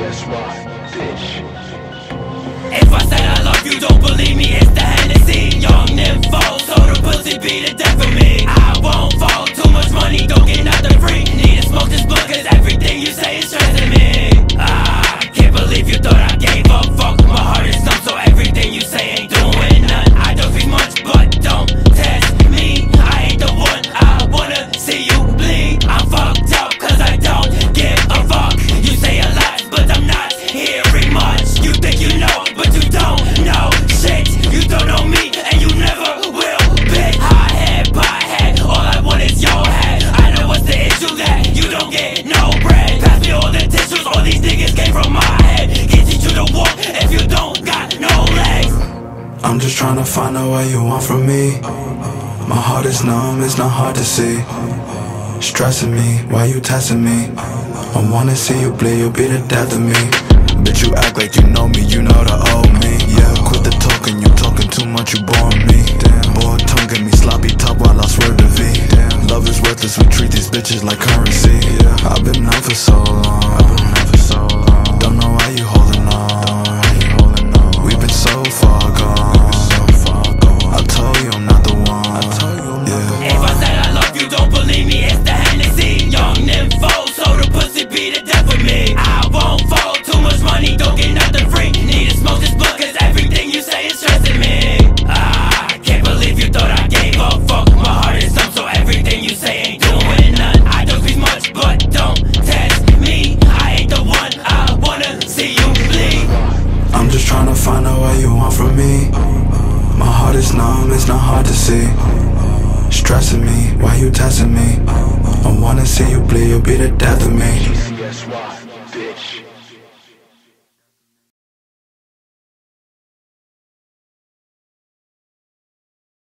If I said I love you, don't believe me, it's the Hennessy. Young nympho, so the pussy be the death of me. I won't fall, too much money, don't get nothing free. Need to smoke this blunt, cause everything you say is stressing me. Can't believe you thought I gave a fuck. My heart is numb, so everything you say ain't doing none. I don't speak much, but don't test me. I ain't the one, I wanna see you bleed. I'm fucked up, cause I don't give a fuck. You say a lot, but I'm not hearing much. You think you know, but you don't know shit. You don't know me, and you never will, bitch. High head, pie head, all I want is your head. I know what's the issue, that you don't get no bread. Pass me all the tissues, all these niggas came from my head. Get you to the walk if you don't got no legs. I'm just trying to find out what you want from me. My heart is numb, it's not hard to see. Stressing me, why you testing me? I wanna see you bleed, you'll be the death of me. Bitch, you act like you know me, you know the old me. Yeah, quit the talking, you talking too much, you boring me. Boy, tongue get me sloppy top while I swerve the V. Love is worthless, we treat these bitches like currency. I've been numb for so long, don't know why you holding on. We've been so far gone. I told you I'm not the one. Yeah. If I said I love you, don't believe me, it's the Hennessy. Young nympho, so the pussy be the death of me. I won't fall, too much money, don't get nothing free. Need to smoke this blunt, cause everything you say is stressing me. Can't believe you thought I gave a fuck. My heart is numb, so everything you say ain't doing none. I don't speak much, but don't test me. I ain't the one, I wanna see you bleed. I'm just trying to find out what you want from me. My heart is numb, it's not hard to see. Stressing me, why you testing me? I wanna see you bleed, you'll be the death of me. GCSY, bitch.